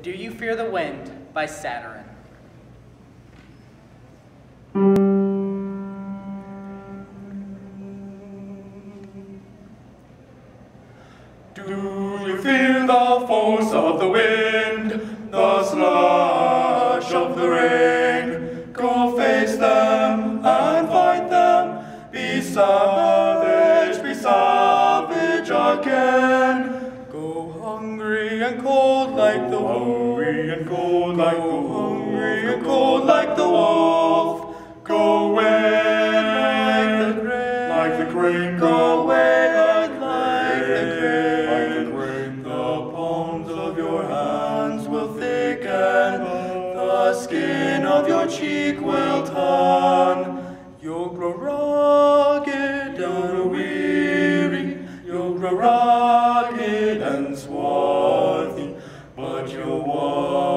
Do You Fear the Wind by Saturn. Do you feel the force of the wind, the slush of the rain? Go face them and fight them, be savage again. Go hungry and cold like the wolf, hungry and cold like the wolf, hungry and cold like the wolf. Go away like the crane, go away like the crane. The palms of your hands will thicken, the skin of your cheek will tan. You'll grow rugged and weary, you'll grow rugged and swarthy, but you'll walk